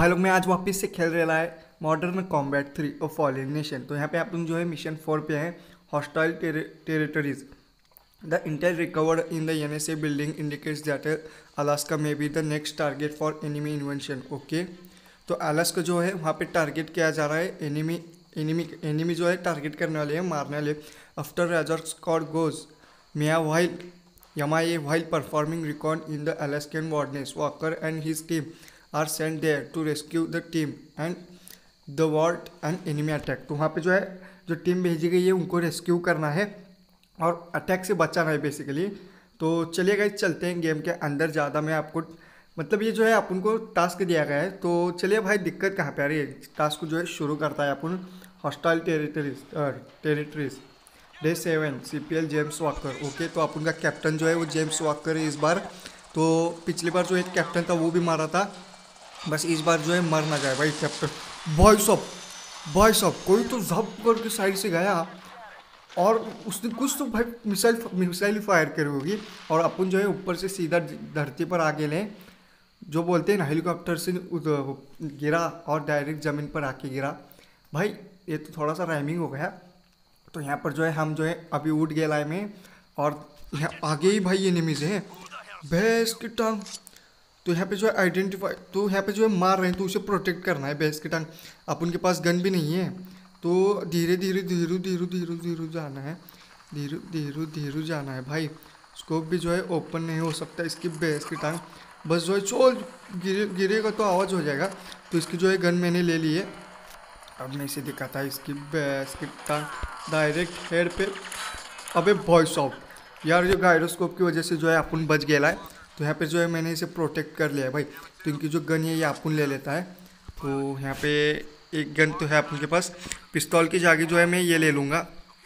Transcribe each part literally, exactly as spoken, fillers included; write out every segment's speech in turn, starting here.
भाई लोग मैं आज वापस से खेल रहा है मॉडर्न कॉम्बैट थ्री और फॉलिंग नेशन। तो यहाँ पे आप लोग जो है मिशन फोर पे हैं, hostile territories. The intel recovered in the NSA building indicates that Alaska may be the next target for enemy invention. Okay, तो अलास्का जो है वहाँ पे टारगेट किया जा रहा है, एनिमी एनिमी एनिमी जो है टारगेट करने वाले हैं, मारने वाले। After Razor Scott goes MIA while Yamaye while performing recon in the Alaskan wilderness. Walker and his team are sent there to rescue the team and the ward and enemy attack. तो वहाँ पे जो है जो team भेजी गई है उनको रेस्क्यू करना है और अटैक से बचाना है बेसिकली। तो चलिए गाइस चलते हैं गेम के अंदर। ज़्यादा मैं आपको मतलब ये जो है अपन को टास्क दिया गया है, तो चलिए भाई दिक्कत कहाँ पे आ रही है। टास्क को जो है शुरू करता है अपन hostile territories territories day seven C P L James Walker. Okay, तो अपन का कैप्टन जो है वो जेम्स वॉकर है इस बार। तो पिछली बार जो एक कैप्टन था वो भी मारा था, बस इस बार जो है मर ना जाए भाई कैप्टन। भाई साहब भाई साहब कोई तो जब करके साइड से गया और उसने कुछ तो भाई मिसाइल मिसाइल फायर करी होगी और अपन जो है ऊपर से सीधा धरती पर आगे लें, जो बोलते हैं ना हेलीकॉप्टर से गिरा और डायरेक्ट ज़मीन पर आके गिरा। भाई ये तो थोड़ा सा राइमिंग हो गया। तो यहाँ पर जो है हम जो है अभी उठ गए लाए में और यहाँ आगे ही भाई एनिमीज हैं, भैंस की टांग। तो यहाँ पे जो है आइडेंटिफाई, तो यहाँ पे जो है मार रहे हैं तो उसे प्रोटेक्ट करना है, भैंस की टांग। अपन के पास गन भी नहीं है, तो धीरे धीरे धीरे धीरे धीरे धीरे जाना है, धीरे धीरे धीरे जाना है भाई। स्कोप भी जो है ओपन नहीं हो सकता इसकी भैंस की टांग। बस जो है चोल गिरे गिरेगा तो आवाज़ हो जाएगा। तो इसकी जो है गन मैंने ले ली है, अब मैं इसे दिखाता है इसकी भैंस की टांग डायरेक्ट हेड पे। अबे भाई साहब यार ये गायरोस्कोप की वजह से जो है अपन बच गया है। तो यहाँ पे जो है मैंने इसे प्रोटेक्ट कर लिया है भाई। तो इनकी जो गन है ये अपन ले लेता है। तो यहाँ पे एक गन तो है अपन के पास, पिस्तौल की जगह जो है मैं ये ले लूँगा।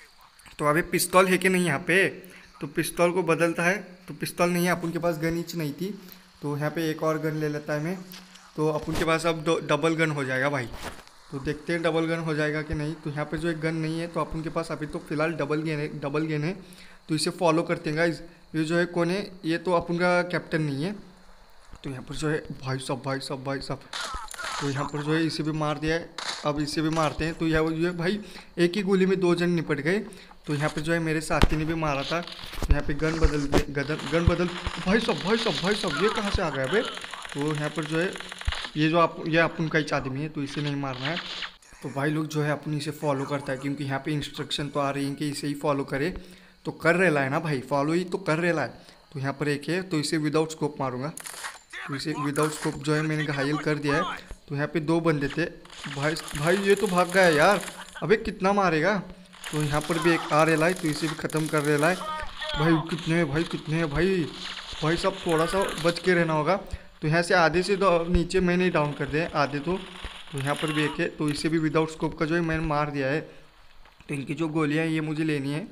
तो अभी पिस्तौल है कि नहीं यहाँ पे, तो पिस्तौल को बदलता है। तो पिस्तौल नहीं है अपन के पास, गन ईच नहीं थी। तो यहाँ पे एक और गन ले लेता है मैं। तो अपन के पास अब डबल गन हो जाएगा भाई। तो देखते हैं डबल गन हो जाएगा कि नहीं। तो यहाँ पे जो एक गन नहीं है तो अपन के पास अभी तो फिलहाल डबल गेन है डबल गेन है तो इसे फॉलो करते हैं गाइज। ये जो है कौन है, ये तो अपन का कैप्टन नहीं है। तो यहाँ पर जो है भाई साहब भाई साहब भाई साहब तो यहाँ पर जो है इसे भी मार दिया है, अब इसे भी मारते हैं। तो यहाँ जो है भाई एक ही गोली में दो जन निपट गए। तो यहाँ पर जो है मेरे साथी ने भी मारा था। तो यहाँ पर गन बदल गदर गन बदल भाई साहब भाई साहब भाई साहब ये कहाँ से आ गया भाई। तो यहाँ पर जो है ये जो आप ये अपन का ही आदमी है तो इसे नहीं मारना है। तो भाई लोग जो है अपन इसे फॉलो करता है क्योंकि यहाँ पे इंस्ट्रक्शन तो आ रही है कि इसे ही फॉलो करे। तो कर रेला है ना भाई, फॉलो ही तो कर रेला है। तो यहाँ पर एक है तो इसे विदाउट स्कोप मारूंगा। तो इसे विदाउट स्कोप जो है मैंने घायल कर दिया है। तो यहाँ पे दो बंदे थे भाई भाई ये तो भाग गया यार, अबे कितना मारेगा। तो यहाँ पर भी एक आ रेला है तो इसे भी ख़त्म कर रेला है। भाई कितने हैं भाई कितने हैं भाई भाई सब थोड़ा सा बच के रहना होगा। तो यहाँ से आधे से तो नीचे मैंने डाउन कर दिया आधे। तो तो यहाँ पर भी एक है तो इसे भी विदाउट स्कोप का जो है मैंने मार दिया है। तो इनकी जो गोलियाँ हैं ये मुझे लेनी है।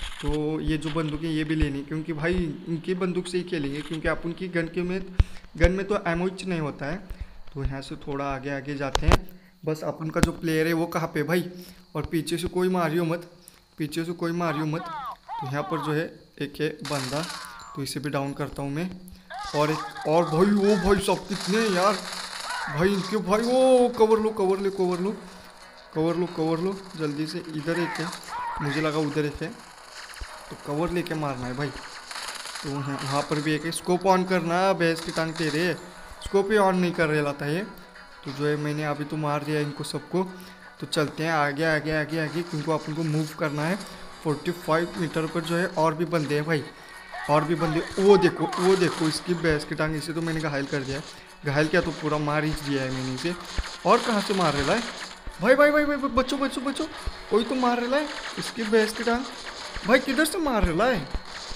तो ये जो बंदूक है ये भी लेनी है क्योंकि भाई इनकी बंदूक से ही खेलेंगे क्योंकि अपन की गन के में गन में तो एमोच नहीं होता है। तो यहाँ से थोड़ा आगे आगे जाते हैं। बस अपन का जो प्लेयर है वो कहाँ पे भाई, और पीछे से कोई मारियो मत, पीछे से कोई मारियो मत। तो यहाँ पर जो है एक है बंदा तो इसे भी डाउन करता हूँ मैं। और एक और भाई वो भाई सब कितने यार भाई इनके भाई वो कवर लो कवर लो कवर लो कवर लो कवर लो जल्दी से। इधर एक है, मुझे लगा उधर एक है, तो कवर लेके मारना है भाई। तो वहाँ पर भी एक है, स्कोप ऑन करना भैंस की टांग तेरे, स्कोप ही ऑन नहीं कर रहा था ये। तो जो है मैंने अभी तो मार दिया इनको सबको। तो चलते हैं आगे आगे आगे आगे क्योंकि अपन को मूव करना है। फोर्टी फाइव मीटर पर जो है और भी बंदे हैं भाई, और भी बंदे। वो देखो वो देखो इसकी भैंस की टांग, इसे तो मैंने घायल कर दिया है। घायल क्या तो पूरा मार ही दिया है मैंने इसे। और कहाँ से मार रहा है भाई भाई भाई भाई बच्चों बच्चों बच्चों कोई तो मार रहा है इसकी भैंस की टांग। भाई किधर से मार रहा है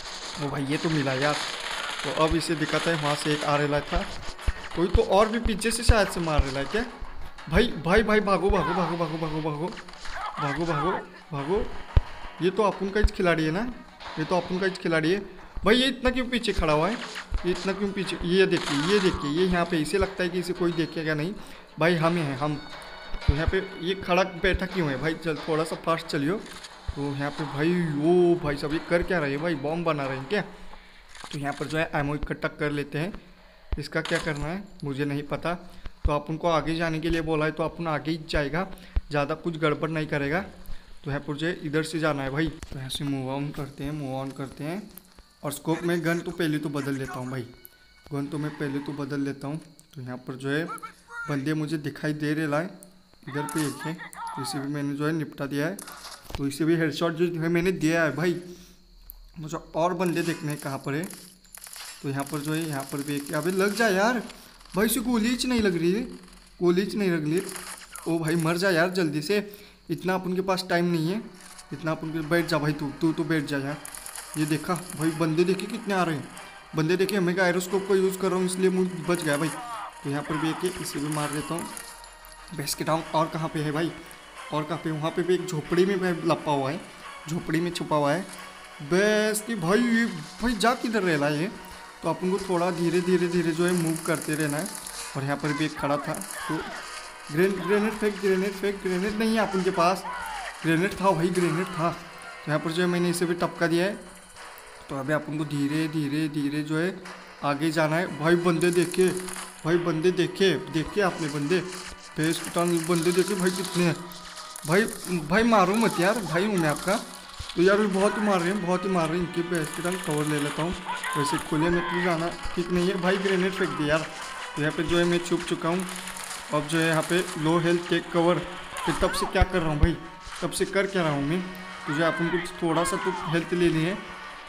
वो भाई, ये तो मिला यार। तो अब इसे दिखाता है वहाँ से एक आ रहा था कोई तो, और भी पीछे से शायद से मार रहा है क्या भाई। भाई भाई भागो भागो भागो भागो भागो भागो भागो भागो भागो। ये तो अपन का ही खिलाड़ी है ना, ये तो अपन का ही खिलाड़ी है भाई। ये इतना क्यों पीछे खड़ा हुआ है, ये इतना क्यों पीछे। ये देखिए ये देखिए ये यहाँ पे इसे लगता है कि इसे कोई देखेगा नहीं भाई, हम हैं हम। तो यहाँ पे ये खड़ा बैठा क्यों है भाई, चल थोड़ा सा फास्ट चलियो। तो यहाँ पे भाई वो भाई सब ये कर क्या रहे हैं भाई, बॉम्ब बना रहे हैं क्या। तो यहाँ पर जो है एमओ इकट्ठा कर लेते हैं। इसका क्या करना है मुझे नहीं पता। तो अपन को आगे जाने के लिए बोला है तो अपन आगे ही जाएगा, ज़्यादा कुछ गड़बड़ नहीं करेगा। तो यहाँ पर जो है इधर से जाना है भाई। तो यहाँ से मूव ऑन करते हैं, मूव ऑन करते हैं। और स्कोप में गन तो पहले तो बदल लेता हूँ भाई, गन तो मैं पहले तो बदल लेता हूँ। तो यहाँ पर जो है बंदे मुझे दिखाई दे रहे हैं, इधर पे एक है, तो इसे भी मैंने जो है निपटा दिया है। तो इसे भी हेडशॉट जो है मैंने दिया है भाई। मुझे और बंदे देखने हैं कहाँ पर है। तो यहाँ पर जो है यहाँ पर भी एक, अभी लग जाए यार भाई, इसे गोलीच नहीं लग रही है, गोलीच नहीं लग रही। ओ भाई मर जा यार जल्दी से, इतना अपन के पास टाइम नहीं है, इतना अपन के। बैठ जा भाई, तू तू तो बैठ जा यार। ये देखा भाई बंदे देखे कितने आ रहे हैं, बंदे देखे। मैं एरोस्कोप को यूज़ कर रहा हूँ इसलिए मुझे बच गया भाई। तो यहाँ पर भी एक है, इसे भी मार देता हूँ। बेस के डाउन। और कहाँ पे है भाई, और कहाँ पे? वहाँ पे भी एक झोपड़ी में लपा हुआ है, झोपड़ी में छुपा हुआ है। बेस की भाई, ये भाई जा किधर रह रहा है ये? तो अपन को थोड़ा धीरे धीरे धीरे जो है मूव करते रहना है। और यहाँ पर भी एक खड़ा था, तो ग्रेन ग्रेनेड फेंक, ग्रेनेड फेंक। ग्रेनेड नहीं है अपन के पास, ग्रेनेड था भाई, ग्रेनेड था। तो यहाँ पर जो है मैंने इसे भी टपका दिया है। तो अभी अपन को धीरे धीरे धीरे जो है आगे जाना है भाई। बंदे देखे भाई, बंदे देखे देखे आपने बंदे, फेस बंदे देखे भाई कितने हैं भाई। भाई मारो मत यार, भाई हूँ मैं आपका। तो यार बहुत ही मार रहे हैं, बहुत ही मार रहे हैं इनके। बेस के टाइम कवर ले लेता हूँ, वैसे खुले में तो जाना ठीक नहीं है भाई। ग्रेनेड फेंक दिया यार। तो यहाँ पे जो है मैं छुप चुका हूँ। अब जो है यहाँ पे लो हेल्थ टेक कवर। तो तब से क्या कर रहा हूँ भाई, तब से कर क्या रहा हूँ मैं? तो जो अपन को थोड़ा सा तो हेल्थ लेनी है।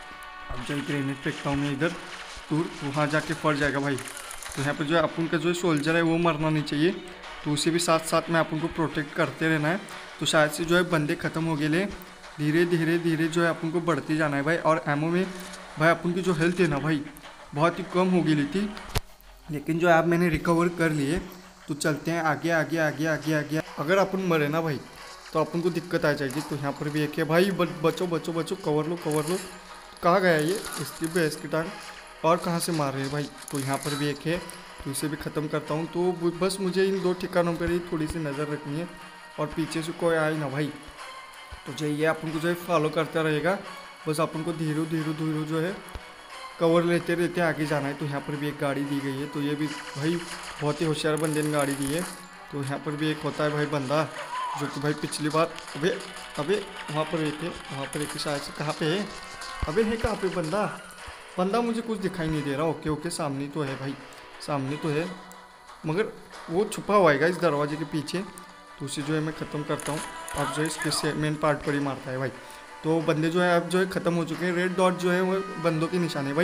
अब जो ग्रेनेड फेंकता हूँ मैं इधर दूर, वहाँ जाके फट जाएगा भाई। तो यहाँ पर जो है अपन का जो है सोल्जर है वो मरना नहीं चाहिए, तो उसे भी साथ साथ में अपन को प्रोटेक्ट करते रहना है। तो शायद से जो है बंदे ख़त्म हो गए, धीरे धीरे धीरे जो है अपन को बढ़ती जाना है भाई। और एमओ में भाई अपन की जो हेल्थ है ना भाई बहुत ही कम हो गई थी, लेकिन जो है अब मैंने रिकवर कर लिए। तो चलते हैं आगे आगे आगे आगे आगे। अगर अपन मरे ना भाई तो अपन को दिक्कत आ जाएगी। तो यहाँ पर भी एक है भाई, बचो बचो बचो, कवर लो कवर लो। कहाँ गया ये? इसकी बेस की टांग। और कहाँ से मार रहे हैं भाई? तो यहाँ पर भी एक है, तो इसे भी ख़त्म करता हूँ। तो बस मुझे इन दो ठिकानों पर ही थोड़ी सी नज़र रखनी है, और पीछे से कोई आए ना भाई। तो जो ये अपन को जो है फॉलो करता रहेगा, बस अपन को धीरे धीरे धीरे जो है कवर लेते रहते आगे जाना है। तो यहाँ पर भी एक गाड़ी दी गई है, तो ये भी भाई बहुत ही होशियार बंदे ने गाड़ी दी है। तो यहाँ पर भी एक होता है भाई बंदा, जो कि भाई पिछली बार, अबे अबे वहाँ पर एक है, वहाँ पर एक शायद से। कहाँ पे है? अबे है कहाँ पे बंदा? बंदा मुझे कुछ दिखाई नहीं दे रहा। ओके ओके, सामने तो है भाई, सामने तो है, मगर वो छुपा हुआ है इस दरवाजे के पीछे। तो उसे जो है मैं ख़त्म करता हूँ। अब जो है इसके मेन पार्ट पर ही मारता है भाई। तो बंदे जो है अब जो है ख़त्म हो चुके हैं। रेड डॉट जो है वो बंदों के निशान है भाई।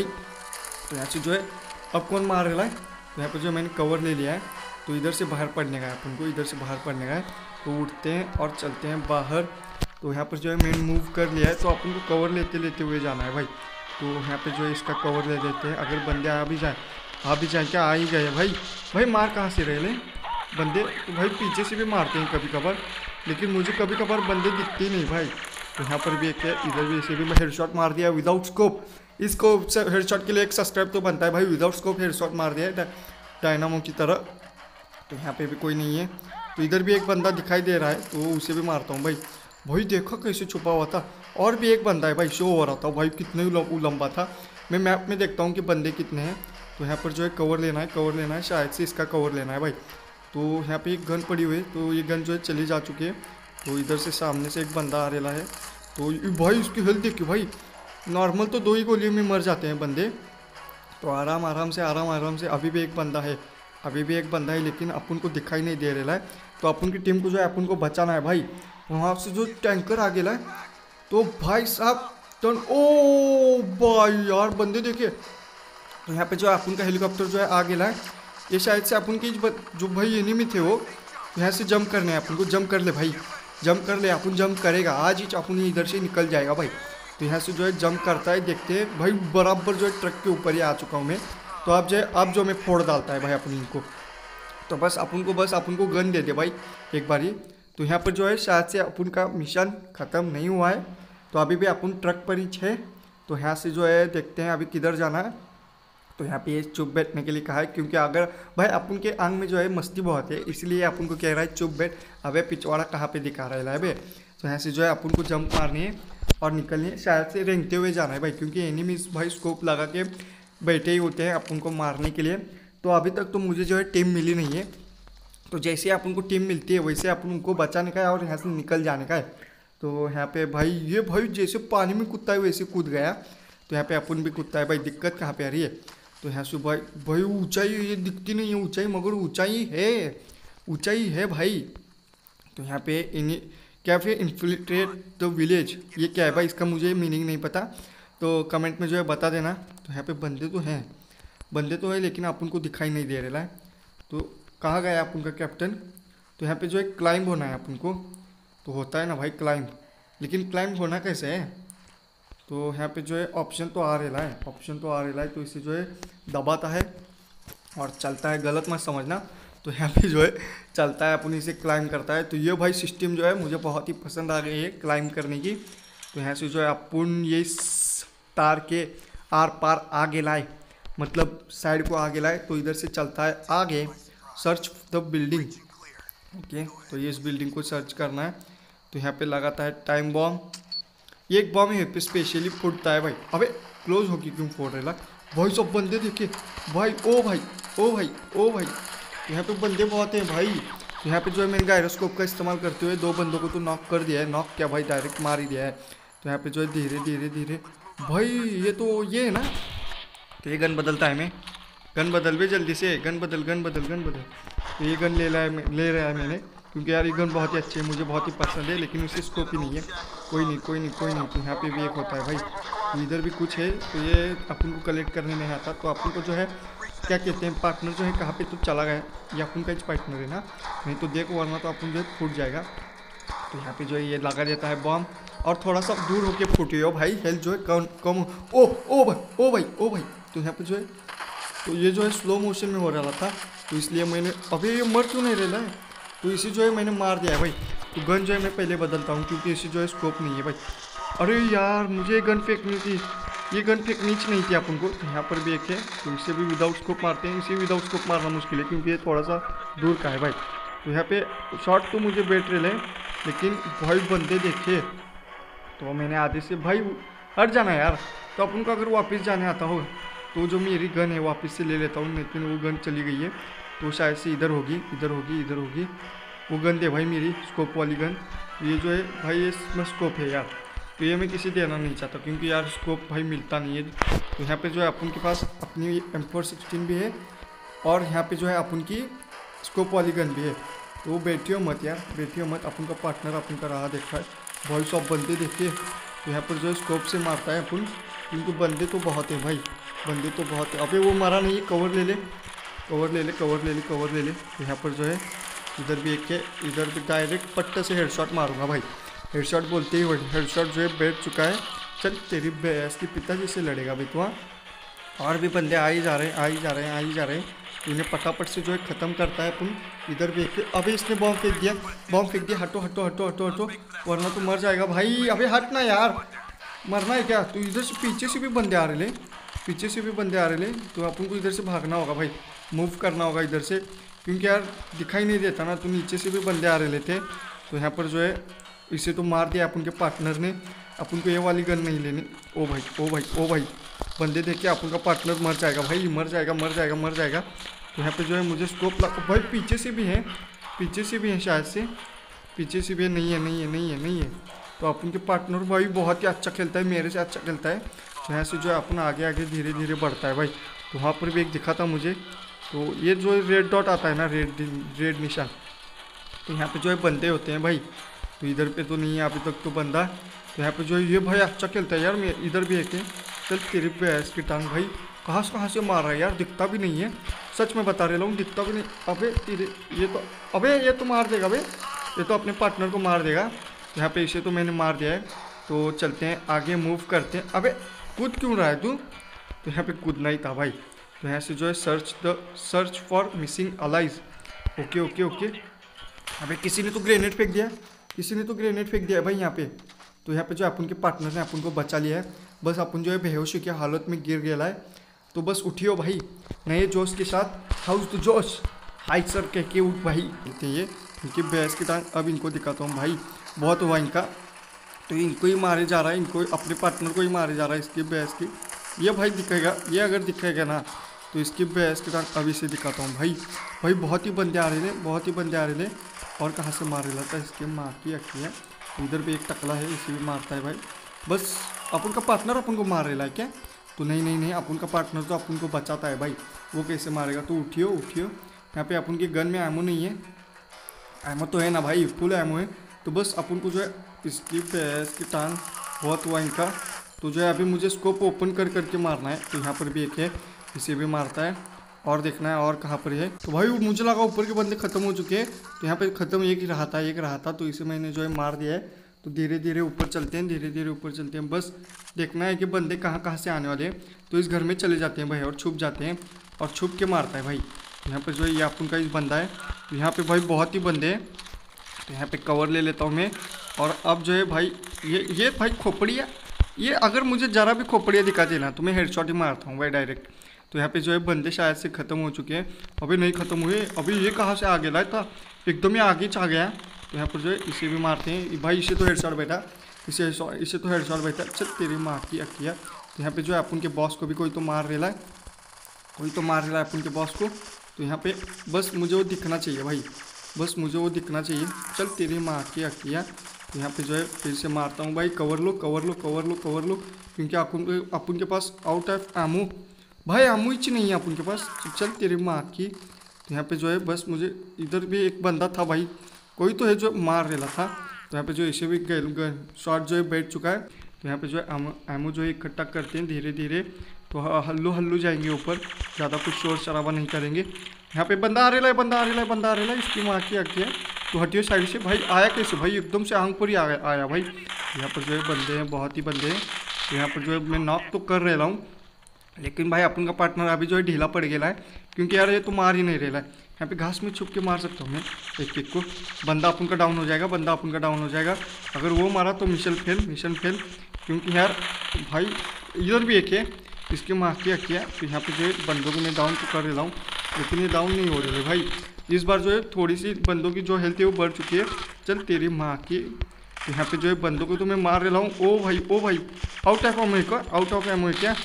तो यहाँ से जो है अब कौन मार रहा है? तो यहाँ पर जो मैंने कवर ले लिया है, तो इधर से बाहर पड़ने का है अपन को, इधर से बाहर पड़ने का है। तो उठते हैं और चलते हैं बाहर। तो यहाँ पर जो है मैंने मूव कर लिया है, तो अपन को कवर लेते लेते हुए जाना है भाई। तो यहाँ पर जो है इसका कवर ले लेते हैं। अगर बंदे आ भी जाए, आ भी जाए, क्या आ ही गए भाई। भाई मार कहाँ से रहे ले बंदे? तो भाई पीछे से भी मारते हैं कभी कभार, लेकिन मुझे कभी कभार बंदे दिखते नहीं भाई। तो यहाँ पर भी एक है, इधर भी इसे भी मैं हेडशॉट मार दिया विदाउट स्कोप। इसको हेडशॉट के लिए एक सब्सक्राइब तो बनता है भाई। विदाउट स्कोप हेडशॉट मार दिया है डायनामो की तरह। तो यहाँ पे भी कोई नहीं है। तो इधर भी एक बंदा दिखाई दे रहा है, तो उसे भी मारता हूँ भाई। भाई देखा कैसे छुपा हुआ था। और भी एक बंदा है भाई, शो हो रहा था भाई, कितने लंबा था। मैं मैप में देखता हूँ कि बंदे कितने हैं। तो यहाँ पर जो है कवर लेना है, कवर लेना है, शायद से इसका कवर लेना है भाई। तो यहाँ पे एक गन पड़ी हुई है, तो ये गन जो है चली जा चुकी है। तो इधर से सामने से एक बंदा आ रहा है। तो भाई उसकी हेल्थ देखिए भाई, नॉर्मल तो दो ही गोलियों में मर जाते हैं बंदे। तो आराम आराम से आराम आराम से। अभी भी एक बंदा है, अभी भी एक बंदा है, लेकिन अपन को दिखाई नहीं दे रहा है। तो अपन की टीम को जो है अपन को बचाना है भाई। वहाँ से जो टैंकर आ गया है, तो भाई साहब टर्न। ओ भाई यार बंदे देखिए। तो यहाँ पे जो अपन का हेलीकॉप्टर जो है आ गया है। ये शायद से अपन की जो भाई एनिमी थे वो यहाँ से जंप करने हैं अपन को। जंप कर ले भाई, जंप कर ले, अपन जंप करेगा आज ही, अपन इधर से निकल जाएगा भाई। तो यहाँ से जो है जंप करता है, देखते हैं भाई। बराबर जो है ट्रक के ऊपर ही आ चुका हूँ मैं। तो अब जो है अब जो मैं फोड़ डालता है भाई अपन इनको। तो बस अपन को बस अपन को गन दे दे भाई एक बार ही। तो यहाँ पर जो है शायद से अपन का मिशन ख़त्म नहीं हुआ है। तो अभी भी अपन ट्रक पर ही है। तो यहाँ से जो है देखते हैं अभी किधर जाना है। तो यहाँ पे ये चुप बैठने के लिए कहा है, क्योंकि अगर भाई अपन के आंग में जो है मस्ती बहुत है, इसलिए अपन को कह रहा है चुप बैठ। अबे पिछवाड़ा कहाँ पे दिखा रहा है भाई। तो यहाँ से जो है अपन को जंप मारनी है और निकलनी है। शायद से रेंगते हुए जाना है भाई, क्योंकि एनिमीज भाई स्कोप लगा के बैठे ही होते हैं अपन को मारने के लिए। तो अभी तक तो मुझे जो है टीम मिली नहीं है, तो जैसे अपन को टीम मिलती है वैसे अपन उनको बचाने का है और यहाँ से निकल जाने का है। तो यहाँ पे भाई ये भाई जैसे पानी में कूदता है वैसे कूद गया। तो यहाँ पे अपन भी कूदता है भाई, दिक्कत कहाँ पे आ रही है। तो यहाँ से भाई भाई ऊंचाई ये दिखती नहीं है ऊंचाई, मगर ऊंचाई है, ऊंचाई है भाई। तो यहाँ पे इन क्या फिर इन्फिल्ट्रेट द विलेज, ये क्या है भाई, इसका मुझे मीनिंग नहीं पता, तो कमेंट में जो है बता देना। तो यहाँ पे बंदे तो हैं, बंदे तो है लेकिन अपन को दिखाई नहीं दे रहा है। तो कहाँ गया अपन का कैप्टन। तो यहाँ पे जो है क्लाइंब होना है अपन को, तो होता है ना भाई क्लाइंब, लेकिन क्लाइंब होना कैसे है। तो यहाँ पे जो है ऑप्शन तो आ रहा है, ऑप्शन तो आ रहा है, तो इसे जो है दबाता है और चलता है, गलत मत समझना। तो यहाँ पे जो है चलता है, अपन इसे क्लाइंब करता है। तो ये भाई सिस्टम जो है मुझे बहुत ही पसंद आ गई है क्लाइंब करने की। तो यहाँ से जो है अपन ये तार के आर पार आगे लाए, मतलब साइड को आगे लाए, तो इधर से चलता है आगे। सर्च द बिल्डिंग, ओके, तो ये इस बिल्डिंग को सर्च करना है। तो यहाँ पे लगाता है टाइम बॉम्ब, ये एक बॉम्ब यहाँ पे स्पेशली फूटता है भाई। अबे क्लोज होके क्यों फोड़ रहा भाई, सब बंदे देखे भाई, ओ भाई ओ भाई ओ भाई, यहाँ पे बंदे बहुत हैं भाई। तो यहाँ पे जो है मैंने गायरोस्कोप का इस्तेमाल करते हुए दो बंदों को तो नॉक कर दिया है, नॉक क्या भाई डायरेक्ट मार ही दिया है। तो यहाँ पे जो है धीरे धीरे धीरे भाई, ये तो ये है ना, तो ये गन बदलता है, मैं गन बदल भी जल्दी से, गन बदल गन बदल गन बदल। तो ये गन ले रहा है ले रहा है मैंने, क्योंकि यार ये गन बहुत ही अच्छी है, मुझे बहुत ही पसंद है, लेकिन उससे स्कोप ही नहीं है। कोई नहीं कोई नहीं कोई नहीं। तो यहाँ पे भी एक होता है भाई, तो इधर भी कुछ है, तो ये अपन को कलेक्ट करने नहीं आता। तो अपन को जो है क्या कहते हैं, पार्टनर जो है कहाँ पे तो चला गया, ये अपन का पार्टनर है ना, नहीं तो देखो वरना तो अपन जो है फूट जाएगा। तो यहाँ पे जो है ये लगा देता है बॉम्ब, और थोड़ा सा दूर होके फूटी हो भाई, हेल्थ जो है कम कम। ओ ओ भाई ओ भाई ओ भाई। तो यहाँ पे जो है, तो ये जो है स्लो मोशन में हो रहा था, तो इसलिए मैंने, अभी ये मर क्यों नहीं रहा है, तो इसी जो है मैंने मार दिया है भाई। तो गन जो है मैं पहले बदलता हूँ, क्योंकि इसी जो है स्कोप नहीं है भाई। अरे यार मुझे गन फेंकनी थी, ये गन फेंकनी नहीं थी अपन को। तो यहाँ पर भी एक है, तो इसे भी विदाउट स्कोप मारते हैं, इसे विदाउट स्कोप मारना मुश्किल है, क्योंकि ये थोड़ा सा दूर का है भाई। तो यहाँ पे शॉट तो मुझे बैठ रहे हैं, लेकिन भाई बंदे देखे, तो मैंने आधे से भाई हट जाना यार। तो अपन को अगर वापस जाने आता हो तो जो मेरी गन है वापस से ले लेता हूँ, लेकिन वो गन चली गई है, तो शायद से इधर होगी इधर होगी इधर होगी। वो गन दे भाई मेरी स्कोप वाली गन, ये जो है भाई ये इसमें स्कोप है यार, तो ये मैं किसी देना नहीं चाहता, क्योंकि यार स्कोप भाई मिलता नहीं है। तो यहाँ पे जो है अपन के पास अपनी एम फोर सिक्सटीन भी है, और यहाँ पे जो है अपन की स्कोप वाली गन भी है। तो बैठियो मत यार, बैठियो मत, अपन का पार्टनर अपन का राह देख रहा है भाई, सब बंदे देखिए। तो यहाँ पर जो है स्कोप से मारता है अपन, क्योंकि बंदे तो बहुत है भाई, बंदे तो बहुत है। अबे वो मारा नहीं है, कवर ले ले कवर ले ले कवर ले ले कवर ले ले। तो यहाँ पर जो है इधर भी एक है, इधर भी डायरेक्ट पट्टे से हेडशॉट मारूंगा भाई, हेडशॉट बोलते ही हेडशॉट जो है बैठ चुका है। चल तेरी भैंस की पिताजी से लड़ेगा भाई तू, वहाँ और भी बंदे आ ही जा रहे हैं आ ही जा रहे हैं आ ही जा रहे हैं। तो इन्हें फटाफट से जो है ख़त्म करता है अपन। इधर भी एक, अबे इसने बॉम्ब फेंक दिया, बॉम्ब फेंक दिया, हटो हटो हटो हटो हटो, वरना तो मर जाएगा भाई। अबे हटना यार, मरना है क्या। तो इधर से पीछे से भी बंदे आ रहे ले, पीछे से भी बंदे आ रहे ले, तो अपन को इधर से भागना होगा भाई, मूव करना होगा इधर से, क्योंकि यार दिखाई नहीं देता ना। तो नीचे से भी बंदे आ रहे थे। तो यहाँ पर जो है इसे तो मार दिया अपन के पार्टनर ने, अपन को ये वाली गन नहीं लेनी। ओ भाई ओ भाई ओ भाई, बंदे देख के अपन का पार्टनर मर जाएगा भाई, मर जाएगा मर जाएगा मर जाएगा। तो यहाँ पे जो है मुझे स्कोप लगा भाई, पीछे से भी है, पीछे से भी है शायद से, पीछे से भी नहीं है नहीं है नहीं है नहीं है। तो अपन के पार्टनर भाई बहुत ही अच्छा खेलता है, मेरे से अच्छा खेलता है। तो यहाँ से जो है अपन आगे आगे धीरे धीरे बढ़ता है भाई। तो वहाँ पर भी एक दिखा था मुझे, तो ये जो रेड डॉट आता है ना, रेड रेड निशान, तो यहाँ पे जो है बंदे होते हैं भाई। तो इधर पे तो नहीं है अभी तक तो बंदा। तो यहाँ पे जो है ये भाई अच्छा खेलता है यार, मैं इधर भी एक है। चल तेरे पे है इसकी टांग भाई, कहाँ से कहाँ से मार रहा है यार, दिखता भी नहीं है, सच में बता रहा हूँ दिखता भी नहीं। अबे तेरे ये तो, अबे ये तो मार देगा भाई, ये तो अपने पार्टनर को मार देगा। यहाँ पे इसे तो मैंने मार दिया है। तो चलते हैं आगे, मूव करते हैं। अबे कूद क्यों रहा है तू, तो यहाँ पे कूदना ही था भाई। तो यहाँ से जो है search the search for missing allies, okay okay okay. अबे किसी ने तो ग्रेनेड फेंक दिया, किसी ने तो ग्रेनेड फेंक दिया है भाई यहाँ पे। तो यहाँ पे जो अपन के पार्टनर ने अपन को बचा लिया है, बस अपन जो है बेहोशी की हालत में गिर गया है। तो बस उठियो भाई नए जोश के साथ, how's the josh high sir कह के उठ भाई। कहते ये इनकी भैंस की टांग, अब इनको दिखाता हूँ भाई, बहुत हुआ इनका। तो इनको ही मारे जा रहा है, इनको अपने पार्टनर को ही मारे जा रहा है इसकी भैंस की। ये भाई दिखेगा, ये अगर दिखेगा ना तो इसकी बेस के टांग अभी से दिखाता हूँ भाई। भाई बहुत ही बंदे आ रहे थे, बहुत ही बंदे आ रहे थे। और कहाँ से मार रहा था इसके माँ की अक्की है। इधर भी एक टकला है, इसी भी मारता है भाई। बस अपन का पार्टनर अपन को मार रहा है क्या? तो नहीं नहीं नहीं, अपन का पार्टनर तो अपन को बचाता है भाई, वो कैसे मारेगा? तो उठियो उठियो। यहाँ पे अपन की गन में एमो नहीं है, एमो तो है ना भाई, फुल एमो है। तो बस अपन को जो है इसकी भैंस की टांग बहुत हुआ इनका। तो जो है अभी मुझे स्कोप ओपन कर करके मारना है। तो यहाँ पर भी एक है, इसे भी मारता है। और देखना है और कहाँ पर है। तो भाई मुझे लगा ऊपर के बंदे खत्म हो चुके हैं, तो यहाँ पे खत्म एक ही रहा था, एक रहा था। तो इसे मैंने जो है मार दिया है। तो धीरे धीरे ऊपर चलते हैं, धीरे धीरे ऊपर चलते हैं। बस देखना है कि बंदे कहाँ कहाँ से आने वाले हैं। तो इस घर में चले जाते हैं भाई और छुप जाते हैं, और छुप के मारता है भाई। यहाँ पर जो है ये अपन का इस बंदा है। तो यहाँ पे भाई बहुत ही बंदे हैं। तो यहाँ पे कवर ले लेता हूँ मैं। और अब जो है भाई ये ये भाई खोपड़िया, ये अगर मुझे ज़रा भी खोपड़िया दिखाती ना तो मैं हेडशॉट ही मारता हूँ भाई डायरेक्ट। तो यहाँ पे जो है बंदे शायद से ख़त्म हो चुके हैं, अभी नहीं ख़त्म हुए। अभी ये कहाँ से आगे लाया था, एकदम ही आगे च आ गया। तो यहाँ पर जो है इसे भी मारते हैं भाई। इसे तो हेडशॉट बैठा, इसे इसे तो हेडशॉट बैठा। चल तेरी माँ की अक्किया। तो यहाँ पे जो है अपन के बॉस को भी कोई तो मार रहा है, कोई तो मार रहा है अपन के बॉस को। तो यहाँ पे बस मुझे वो दिखना चाहिए भाई, बस मुझे वो दिखना चाहिए। चल तेरी माँ की अक्किया। तो यहाँ पे जो है फिर से मारता हूँ भाई। कवर लो कवर लो कवर लो कवर लो, क्योंकि अपन अपन के पास आउट ऑफ एमो भाई, एमो ही नहीं है अपन के पास। चल तेरी माँ की। तो यहाँ पे जो है बस मुझे, इधर भी एक बंदा था भाई, कोई तो है जो मार रहा था। तो यहाँ पे जो इसे भी शॉट जो है बैठ चुका है। तो यहाँ पे जो है एमो जो है इकट्ठा करते हैं धीरे धीरे। तो हल्लू हल्लू जाएंगे ऊपर, ज़्यादा कुछ शोर शराबा नहीं करेंगे। यहाँ पे बंदा आ रहा है, बंदा आ रहा है, बंदा आ रहा है। इसकी माँ की आके है। तो हटियो साइड से भाई। आया कैसे भाई, एकदम से आंख पर ही आ गया आया भाई। यहाँ पर जो है बंदे हैं, बहुत ही बंदे हैं। तो यहाँ पर जो है मैं नॉक तो कर रहा हूँ, लेकिन भाई अपन का पार्टनर अभी जो है ढीला पड़ गया है, क्योंकि यार ये तो मार ही नहीं रहा है। यहाँ पे घास में छुप के मार सकता हूँ मैं एक एक को। बंदा अपन का डाउन हो जाएगा, बंदा अपन का डाउन हो जाएगा। अगर वो मारा तो मिशन फेल, मिशन फेल। क्योंकि यार भाई इधर भी एक है, इसके मार किया किया। तो यहाँ पे जो है बंदों को मैं डाउन तो कर रहा हूँ, लेकिन ये डाउन नहीं हो रहे भाई। इस बार जो है थोड़ी सी बंदों की जो हेल्थ है वो बढ़ चुकी है। चल तेरी माँ की। तो यहाँ पे जो है बंदों को तो मैं मार रहा हूँ। ओ भाई ओ भाई, आउट ऑफ एमो है, आउट ऑफ एमो है क्या?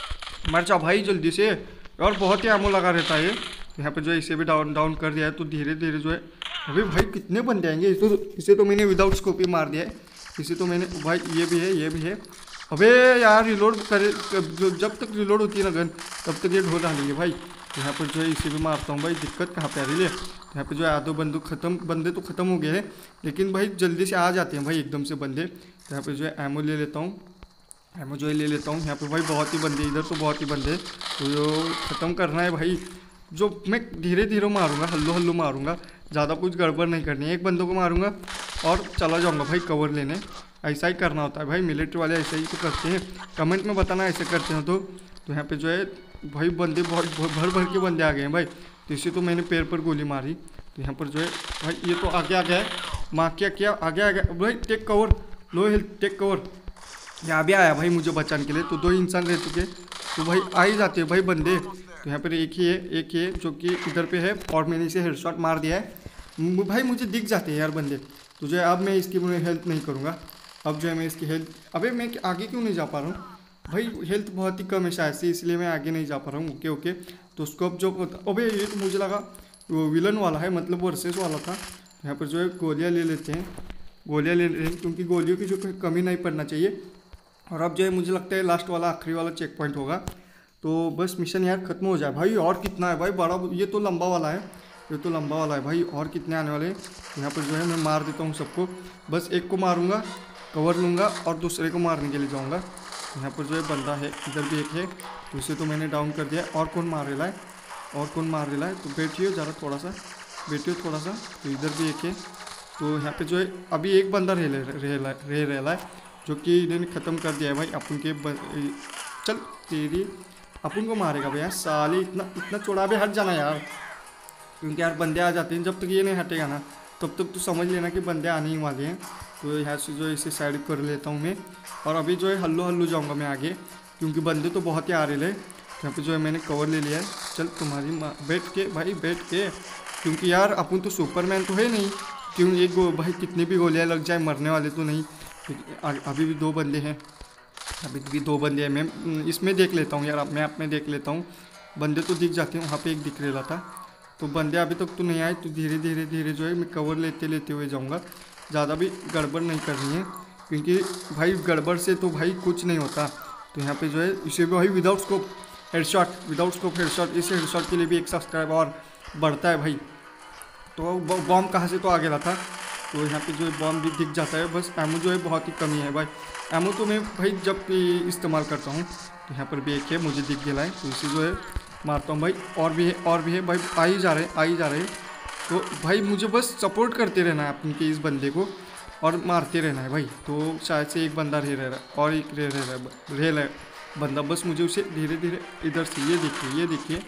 मर जा भाई जल्दी से, और बहुत ही एमो लगा रहता है ये। यहाँ पे जो है इसे भी डाउन डाउन कर दिया है। तो धीरे धीरे जो है अभी भाई कितने बंदे आएंगे। इसे तो इसे तो मैंने विदाउट स्कोप ही मार दिया है। इसे तो मैंने भाई, ये भी है ये भी है। अबे यार रिलोड करे, जब तक रिलोड होती है ना गन तब तक ये ढो डालेंगे भाई। यहाँ पर जो है इसे भी मारता हूँ भाई। दिक्कत कहाँ पे आ रही है? यहाँ पे जो है आधो बंदूक खत्म, बंदे तो खत्म हो गए हैं, लेकिन भाई जल्दी से आ जाते हैं भाई एकदम से बंदे। तो यहाँ पे जो है एमो ले लेता हूँ, एमो जो है ले लेता हूँ। यहाँ पे भाई बहुत ही बंदे, इधर तो बहुत ही बंदे। तो जो ख़त्म करना है भाई, जो मैं धीरे धीरे मारूंगा, हल्लो हल्लो मारूंगा, ज़्यादा कुछ गड़बड़ नहीं करनी है। एक बंदों को मारूंगा और चला जाऊंगा भाई कवर लेने। ऐसा ही करना होता है भाई, मिलिट्री वाले ऐसे ही तो करते हैं। कमेंट में बताना ऐसे करते हो तो। तो यहाँ पे जो है भाई बंदे बहुत भर भर के बंदे आ गए हैं भाई। तो इसे तो मैंने पैर पर गोली मारी। तो यहाँ पर जो है भाई ये तो आगे आ गया है, माँ क्या किया, आगे आ गया भाई। टेक कवर, लो हेल्थ, टेक कवर। यहाँ भी आया भाई मुझे बचाने के लिए। तो दो इंसान रह चुके, तो भाई आ ही जाते हैं भाई बंदे। तो यहाँ पर एक ही है, एक ही है जो कि इधर पे है, और मैंने इसे हेडशॉट मार दिया है भाई। मुझे दिख जाते हैं यार बंदे। तो जो है अब मैं इसकी हेल्प नहीं करूँगा। अब जो है मैं इसकी हेल्थ, अबे मैं आगे क्यों नहीं जा पा रहा हूँ भाई? हेल्थ बहुत ही कम है शायद से, इसलिए मैं आगे नहीं जा पा रहा हूँ। Okay okay. तो उसको अब जो, अबे ये तो मुझे लगा वो विलन वाला है, मतलब वर्सेस वाला था। यहाँ पर जो है गोलियाँ ले लेते हैं, गोलियाँ ले लेते हैं, क्योंकि गोलियों की जो कमी नहीं पड़ना चाहिए। और अब जो है मुझे लगता है लास्ट वाला आखिरी वाला चेक पॉइंट होगा। तो बस मिशन यार खत्म हो जाए भाई। और कितना है भाई, बड़ा, ये तो लंबा वाला है, ये तो लंबा वाला है भाई। और कितने आने वाले हैं? यहाँ पर जो है मैं मार देता हूँ सबको। बस एक को मारूंगा, कवर लूँगा और दूसरे को मारने के लिए जाऊँगा। यहाँ पर जो है बंदा है, इधर भी एक है, तो उसे तो मैंने डाउन कर दिया। और कौन मार रहा है, और कौन मार रहा है? तो बैठिए ज़रा, थोड़ा सा बैठिए थोड़ा सा। तो इधर भी एक है। तो यहाँ पे जो है अभी एक बंदा रह रह रहा है, जो कि इन्होंने ख़त्म कर दिया है भाई अपन के। चल तेरी, अपन को मारेगा भैया साले। इतना इतना चौड़ा भी हट जाना यार, क्योंकि यार बंदे आ जाते हैं। जब तक ये नहीं हटेगा ना तब तक तो समझ लेना कि बंदे आने ही वाले हैं। तो यहाँ से जो है इसे साइड कर लेता हूँ मैं, और अभी जो है हल्लो हल्लो जाऊँगा मैं आगे, क्योंकि बंदे तो बहुत ही आ रहे हैं। यहाँ पे जो है मैंने कवर ले लिया है। चल तुम्हारी बैठ के भाई, बैठ के, क्योंकि यार अपन तो सुपरमैन तो है नहीं, क्यों एक गो भाई कितनी भी गोलियाँ लग जाए मरने वाले तो नहीं। अभी भी दो बंदे हैं, अभी भी दो बंदे हैं। मैं इसमें देख लेता हूँ यार, अब मैं आप में देख लेता हूँ। बंदे तो दिख जाते हैं, वहाँ पे एक दिख रहा था। तो बंदे अभी तक तो नहीं आए, तो धीरे धीरे धीरे जो है मैं कवर लेते लेते हुए जाऊँगा। ज़्यादा भी गड़बड़ नहीं करनी है, क्योंकि भाई गड़बड़ से तो भाई कुछ नहीं होता। तो यहाँ पे जो है इसे भी भाई without scope headshot, without scope headshot, इस हेडशॉट के लिए भी एक सब्सक्राइब और बढ़ता है भाई। तो बॉम्ब कहाँ से तो आ गया था, तो यहाँ पे जो है बॉम्ब भी दिख जाता है। बस एमओ जो है बहुत ही कमी है भाई। एमओ तो मैं भाई जब इस्तेमाल करता हूँ, तो यहाँ पर भी एक है मुझे दिख गया है, तो इसे जो है मारता हूँ भाई। और भी है और भी है भाई, आ ही जा रहे हैं आ ही जा रहे हैं। तो भाई मुझे बस सपोर्ट करते रहना है अपने इस बंदे को और मारते रहना है भाई। तो शायद से एक बंदा रह रहा है और एक रह रहा है रह रहा है बंदा, बस मुझे उसे धीरे धीरे इधर से, ये देखिए ये देखिए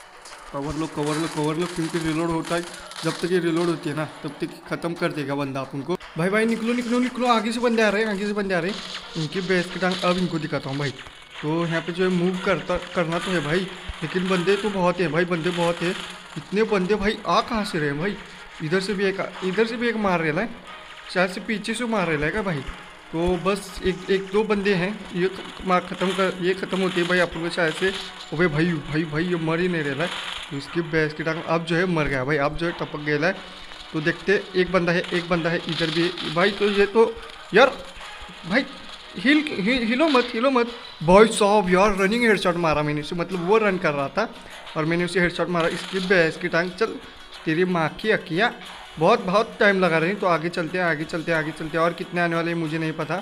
कवर लो कवर लो कवर लो, क्योंकि रिलोड होता है। जब तक ये रिलोड होती है ना तब तक ख़त्म कर देगा बंदा अपन को। भाई भाई निकलो निकलो निकलो, आगे से बंदे आ रहे हैं, आगे से बंदे आ रहे हैं। इनकी बेस की टांग अब इनको दिखाता हूँ भाई। तो यहाँ पे जो है मूव करता करना तो है भाई, लेकिन बंदे तो बहुत हैं भाई, बंदे बहुत हैं। इतने बंदे भाई आ कहाँ से रहे हैं भाई? इधर से भी एक इधर से भी एक मार रहा है, शायद से पीछे से मार रहा है क्या भाई? तो बस एक एक दो बंदे हैं, ये मार ख़त्म कर, ये ख़त्म होती है भाई अपन को शायद से। ओ भाई भाई भाई ये मर ही नहीं रहा है, तो इसकी बैस की टांग अब जो है मर गया भाई, अब जो है टपक गया है। तो देखते एक बंदा है, एक बंदा है इधर भी भाई। तो ये तो यार भाई हिल हिल हिलो मत हिलो मत भाई साहब यार, रनिंग हेडशॉट मारा मैंने उसे, मतलब वो रन कर रहा था और मैंने उसे हेडशॉट मारा। इसकी बैस की टांग, चल तेरी माँ की अकिया, बहुत बहुत टाइम लगा रही। तो आगे चलते हैं आगे चलते हैं आगे चलते हैं, और कितने आने वाले हैं मुझे नहीं पता।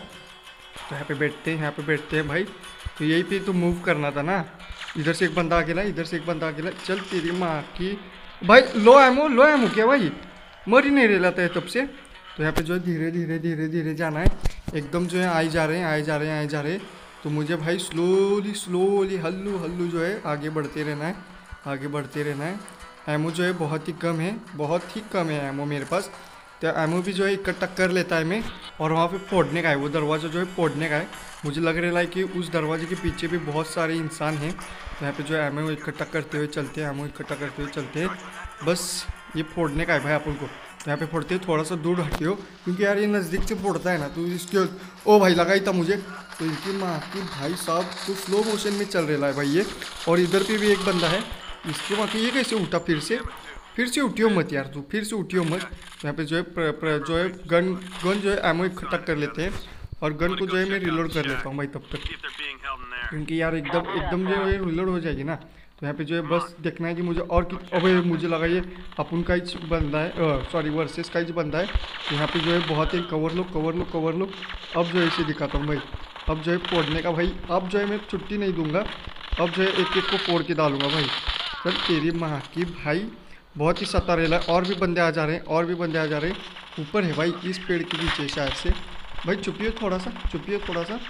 तो यहाँ पे बैठते हैं यहाँ पे बैठते हैं भाई। तो यही पे तो मूव करना था ना, इधर से एक बंदा आ गया, इधर से एक बंदा आ गया। चल तेरी माँ की भाई, लो एमो लो एमो क्या भाई, मर ही नहीं रहा था तब से। तो यहाँ पे जो है धीरे धीरे धीरे धीरे जाना है, एकदम जो है आए जा रहे हैं आए जा रहे हैं आए जा रहे हैं। तो मुझे भाई स्लोली स्लोली हल्लू हल्लू जो है आगे बढ़ते रहना है, आगे बढ़ते रहना है। एमओ जो है बहुत ही कम है, बहुत ही कम है एमओ मेरे पास। तो एमओ भी जो है इकट्ठा कर लेता है मैं, और वहाँ पे फोड़ने का है, वो दरवाज़ा जो है फोड़ने का है। मुझे लग रहा है कि उस दरवाजे के पीछे भी बहुत सारे इंसान हैं। तो यहाँ पे जो है एमओ इकट्ठा करते हुए चलते हैं, एमओ इकट्ठा करते हुए चलते हैं। बस ये फोड़ने का है भाई अपन को। तो यहाँ पे फोड़ते हैं, थोड़ा सा दूर हटे हो, क्योंकि यार ये नज़दीक से फोड़ता है ना, तो इसके ओ भाई लगा ही था मुझे। तो इनकी माँ की भाई साहब, तो स्लो मोशन में चल रहा है भाई ये। और इधर पे भी एक बंदा है, इसके वहाँ ये कैसे उठा फिर से, फिर से उठियो मत यार तू, फिर से उठियो मत। यहाँ पे जो है प्र, प्र, जो है गन गन जो है एमओ इकट्ठा कर लेते हैं, और गन को जो है मैं रिलोड कर लेता हूँ भाई तब तक, क्योंकि यार एकदम एकदम जो है रिलोड हो जाएगी ना। तो यहाँ पे जो है बस देखना है कि मुझे और कि अबे मुझे लगा ये अपन का ही बंदा है, सॉरी वर्सेस का ही बंदा है। तो यहाँ पे जो है बहुत ही कवर लो कवर लो कवर लो। अब जो है इसे दिखाता हूँ भाई, अब जो है फोड़ने का भाई, अब जो है मैं छुट्टी नहीं दूंगा, अब जो है एक एक को फोड़ के डालूंगा भाई। चल तेरी माँ की भाई, बहुत ही सता रेला है। और भी बंदे आ जा रहे हैं, और भी बंदे आ जा रहे हैं। ऊपर है भाई इस पेड़ के पीछे शायद से, भाई छुपिए थोड़ा सा, छुपिए थोड़ा सा।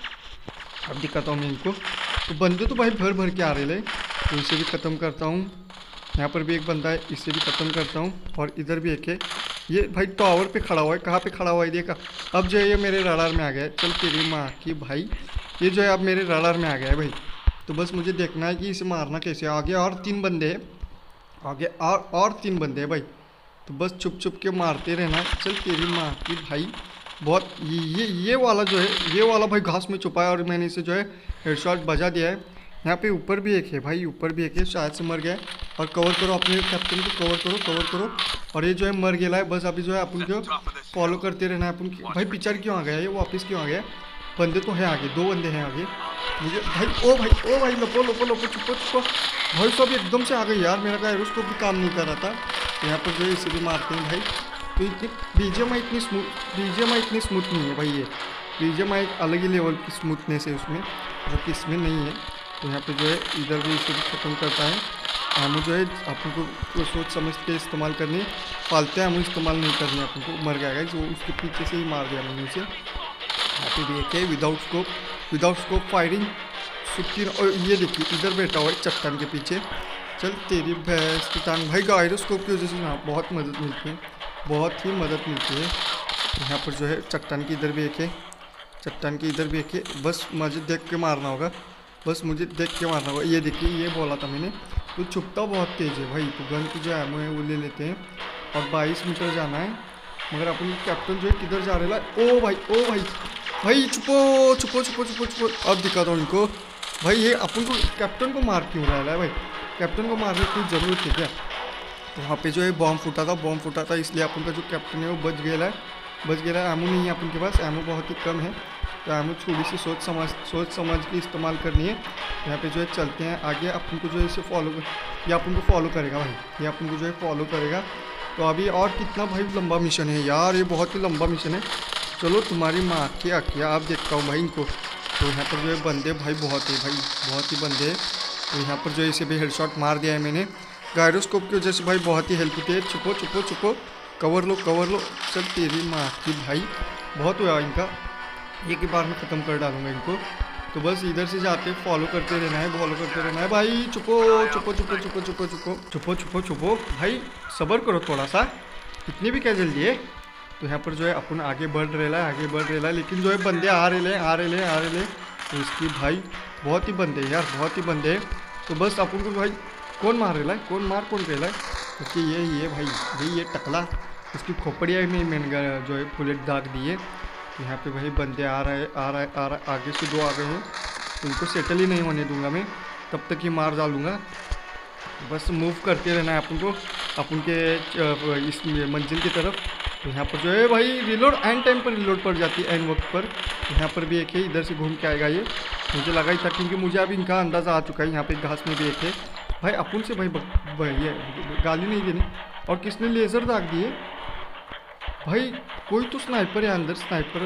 अब दिखाता हूँ मैं इनको। तो बंदे तो भाई भर भर के आ रहे हैं, तो इसे भी ख़त्म करता हूँ। यहाँ पर भी एक बंदा है, इसे भी ख़त्म करता हूँ। और इधर भी एक है, ये भाई टावर पे खड़ा हुआ है, कहाँ पे खड़ा हुआ है देखा। अब जो है ये मेरे रडार में आ गया है। चल तेरी माँ की भाई, ये जो है अब मेरे रडार में आ गया है भाई। तो बस मुझे देखना है कि इसे मारना कैसे। आगे और तीन बंदे हैं, आगे और और तीन बंदे हैं भाई। तो बस छुप छुप के मारते रहना। चल तेरी माँ की भाई, बहुत ये ये वाला जो है, ये वाला भाई घास में छुपा है, और मैंने इसे जो है हेडशॉट बजा दिया है। यहाँ पे ऊपर भी एक है भाई, ऊपर भी एक है, शायद से मर गया है। और कवर करो अपने कैप्टन को, कवर करो कवर करो। और ये जो है मर गया है। बस अभी जो है अपन को फॉलो करते रहना है अपन की। भाई पिछड़ क्यों आ गया ये, वापस क्यों आ गया? बंदे तो हैं आगे, दो बंदे हैं आगे मुझे भाई। ओ भाई ओ भाई लपो लपो लपो छुपो छुपो भाई, सब एकदम से आ गए यार। मेरा का एरोस्कोप भी काम नहीं कर रहा था। यहाँ पर जो है इसे भी मारते हैं भाई। तो इतनी बीजेएमआई इतनी स्मूथ बीजेएमआई इतनी स्मूथ नहीं है भाई। ये बीजेएमआई एक अलग ही लेवल की स्मूथनेस है उसमें, जो कि इसमें नहीं है। तो यहाँ पे जो है इधर भी इसे भी ख़त्म करता है। आमू जो है अपन को सोच समझ के इस्तेमाल करनी है, फालतू आमू इस्तेमाल नहीं करनी है अपन को। मर गया जो उसके पीछे से ही मार दिया मैंने उसे। यहाँ पे भी एक है without scope, without scope firing सुट्टी। और ये देखिए इधर बैठा हुआ है चट्टान के पीछे। चल तेरी भैंस की टांग भाई, गायरोस्कोप की वजह से यहाँ बहुत मदद मिलती है, बहुत ही मदद मिलती है। यहाँ पर जो है चट्टान की इधर भी एक है, चट्टान की इधर भी एक है। बस मुझे देख के मारना होगा, बस मुझे देख के मारना होगा। ये देखिए ये बोला था मैंने। तो छुपता बहुत तेज़ है भाई। तो गन की जो एमओ है वो ले लेते हैं, और बाईस मीटर जाना है। मगर अपन कैप्टन जो है किधर जा रहा है? ओ भाई ओ भाई भाई छुपो छुपो छुपो छुपो छुपो। अब दिखाता हूँ इनको, भाई ये अपन को कैप्टन को मार क्यों रहा है भाई? कैप्टन को मारने की ज़रूरत है क्या? तो वहाँ पे जो है बॉम्ब फूटा था, बॉम्ब फूटा था इसलिए अपन का जो कैप्टन है वो बच गया है, बच गया है। एमो नहीं है अपन के पास, एमो बहुत ही कम है, तो एमो थोड़ी सी सोच समझ सोच समझ के इस्तेमाल करनी है। यहाँ पे जो है चलते हैं आगे, अपन को जो है इसे फॉलो कर, ये अपन को फॉलो करेगा भाई, ये अपन को जो है फॉलो करेगा। तो अभी और कितना भाई लंबा मिशन है यार, ये बहुत ही लंबा मिशन है। चलो तुम्हारी माँ की आखिया आप देखता हूँ भाई इनको। तो यहाँ पर जो है बंदे भाई बहुत है भाई, बहुत ही बंदे हैं। तो यहाँ पर जो है इसे भी हेडशॉट मार दिया है मैंने गायरोस्कोप की वजह से भाई, बहुत ही हेल्प होती है। छुपो छुपो छुपो, कवर लो कवर लो। चल तेरी माँ की भाई, बहुत हुआ इनका, एक ही बार में ख़त्म कर डालूंगा इनको। तो बस इधर से जाते फॉलो करते रहना है, फॉलो करते रहना है भाई। छुपो छुपो छुपो छुपो छुपो छुपो छुपो छुपो छुपो भाई, सब्र करो थोड़ा सा, इतनी भी क्या जल्दी है। तो यहाँ पर जो है अपन आगे बढ़ रहे है, आगे बढ़ रहे है, लेकिन जो है बंदे आ रहे हैं आ रहे हैं आ रहे हैं। तो इसकी भाई बहुत ही बंदे यार, बहुत ही बंदे हैं। तो बस अपन को भाई कौन मार रहा है, कौन मार कौन रहा है? क्योंकि ये ये भाई भाई ये टकला, इसकी खोपड़िया में मैंने जो है बुलेट दाग दी है। यहाँ पे भाई बंदे आ रहे आ रहा है आ रहा आगे से दो आ गए हैं, तो इनको सेटल ही नहीं होने दूंगा मैं, तब तक ही मार डालूंगा। बस मूव करते रहना है अपन को, अपन के इस मंजिल की तरफ। तो यहाँ पर जो है भाई रिलोड एंड टाइम पर रिलोड पड़ जाती है, एंड वक्त पर। यहाँ पर भी एक है, इधर से घूम के आएगा ये, मुझे लगा ही था, क्योंकि मुझे अभी इनका अंदाज़ा आ चुका है। यहाँ पे घास में भी एक है भाई, अपन से भाई भाई ये गाली नहीं देनी। और किसने लेज़र दाग दिए भाई? कोई तो स्नाइपर है अंदर, स्नाइपर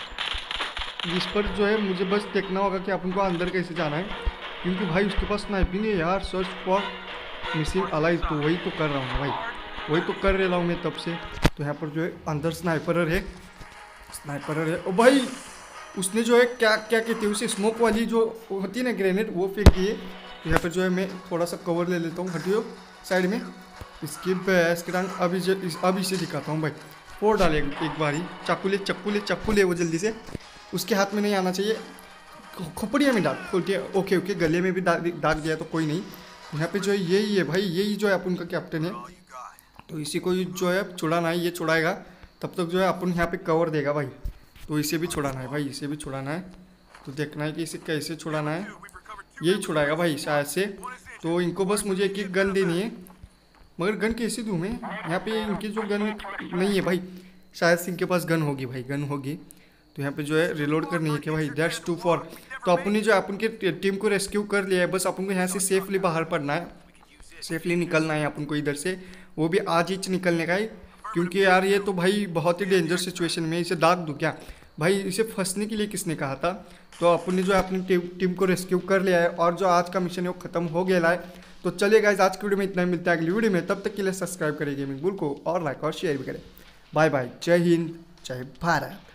है इस पर जो है, मुझे बस देखना होगा कि अपन को अंदर कैसे जाना है, क्योंकि भाई उसके पास स्नाइपिंग है यार। सर्च फॉर मिसिंग अलाइज, तो वही तो कर रहा हूँ भाई, वही तो कर रहा हूँ मैं तब से। तो यहाँ पर जो है अंदर स्नाइपर है, स्नाइपर है। ओ भाई उसने जो है क्या क्या कहते हैं उसे, स्मोक वाली जो होती है ना ग्रेनेड, वो फेंक दी है। तो यहाँ पर जो है मैं थोड़ा सा कवर ले लेता हूँ, हटियो साइड में। इसकी भैंस के टांग अभी जो अब इसे दिखाता हूँ भाई, फोड़ डाले एक बारी, चाकू ले चाकू ले चाकू ले वो जल्दी से, उसके हाथ में नहीं आना चाहिए, खोपड़िया में डाल खोटिए। ओके ओके, गले में भी दाग दाग दिया तो कोई नहीं। यहाँ पे जो है यही है भाई, यही जो है अपन का कैप्टन है। तो इसी को जो है छुड़ाना है, ये छुड़ाएगा तब तक जो है अपन यहाँ पे कवर देगा भाई। तो इसे भी छुड़ाना है भाई, इसे भी छुड़ाना है। तो देखना है कि इसे कैसे छुड़ाना है, यही छुड़ाएगा भाई शायद से। तो इनको बस मुझे एक एक गन देनी है, मगर गन कैसे दूँ मैं? यहाँ पे इनकी जो गन नहीं है भाई, शायद से इनके पास गन होगी भाई, गन होगी। तो यहाँ पे जो है रिलोड करनी है कि भाई दैट्स टू फॉर। तो अपन ने जो अपन के टीम को रेस्क्यू कर लिया है, बस अपन को यहाँ से सेफली बाहर पड़ना है, सेफली निकलना है अपन को इधर से, वो भी आज ही निकलने का है। क्योंकि यार ये तो भाई बहुत ही डेंजर सिचुएशन में, इसे दाग दूँ क्या भाई? इसे फंसने के लिए किसने कहा था? तो अपन ने जो है अपनी टीम टीम को रेस्क्यू कर लिया है, और जो आज का मिशन है वो खत्म हो गया है। तो चलिए गाइस, आज की वीडियो में इतना ही, मिलता है अगली वीडियो में, तब तक के लिए सब्सक्राइब करें गेमिंग बुल को, और लाइक और शेयर भी करें। बाय बाय, जय हिंद, जय भारत।